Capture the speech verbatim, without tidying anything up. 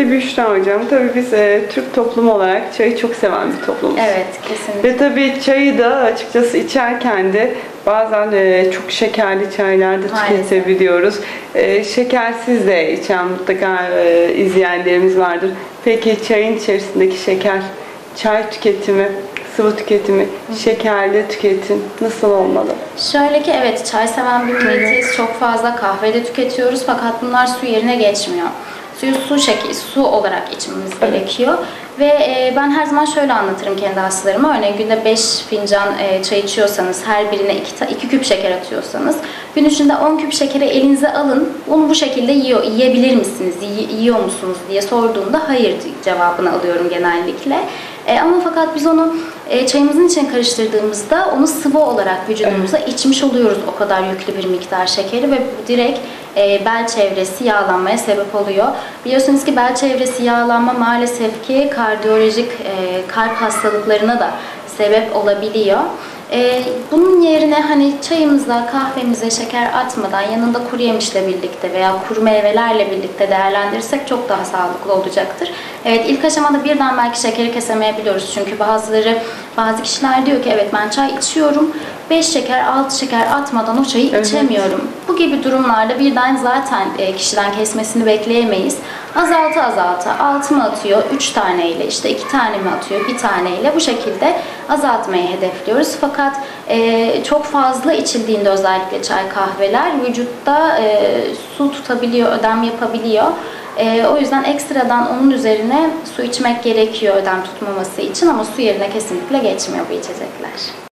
Ve Büşra Hocam, tabii biz e, Türk toplumu olarak çayı çok seven bir toplumuz. Evet, kesinlikle. Ve tabii çayı da açıkçası içerken de bazen e, çok şekerli çaylar da tüketebiliyoruz. E, şekersiz de içen mutlaka e, izleyenlerimiz vardır. Peki çayın içerisindeki şeker, çay tüketimi, sıvı tüketimi, şekerli tüketim nasıl olmalı? Şöyle ki evet, çay seven bir milletiz. Çok fazla kahve de tüketiyoruz fakat bunlar su yerine geçmiyor. Suyu su şekli, su olarak içmemiz evet. gerekiyor. Ve e, ben her zaman şöyle anlatırım kendi hastalarıma. Örneğin günde beş fincan e, çay içiyorsanız, her birine iki küp şeker atıyorsanız, gün içinde on küp şekeri elinize alın. Onu bu şekilde yiyor, yiyebilir misiniz, y yiyor musunuz diye sorduğumda hayır cevabını alıyorum genellikle. E, ama fakat biz onu e, çayımızın içine karıştırdığımızda onu sıvı olarak vücudumuza evet. içmiş oluyoruz o kadar yüklü bir miktar şekeri ve bu direkt e, bel çevresi yağlanmaya sebep oluyor. Biliyorsunuz ki bel çevresi yağlanma maalesef ki kardiyolojik e, kalp hastalıklarına da sebep olabiliyor. Ee, bunun yerine hani çayımıza, kahvemize şeker atmadan yanında kuru yemişle birlikte veya kuru meyvelerle birlikte değerlendirirsek çok daha sağlıklı olacaktır. Evet, ilk aşamada birden belki şekeri kesemeyebiliyoruz. Çünkü bazıları, bazı kişiler diyor ki evet ben çay içiyorum, beş şeker, altı şeker atmadan o çayı evet. içemiyorum. Bu gibi durumlarda birden zaten kişiden kesmesini bekleyemeyiz. Azalta azalta, altı mı atıyor, üç taneyle, işte iki tane mi atıyor, bir taneyle bu şekilde azaltmayı hedefliyoruz. Fakat e, çok fazla içildiğinde özellikle çay kahveler vücutta e, su tutabiliyor, ödem yapabiliyor. E, o yüzden ekstradan onun üzerine su içmek gerekiyor ödem tutmaması için ama su yerine kesinlikle geçmiyor bu içecekler.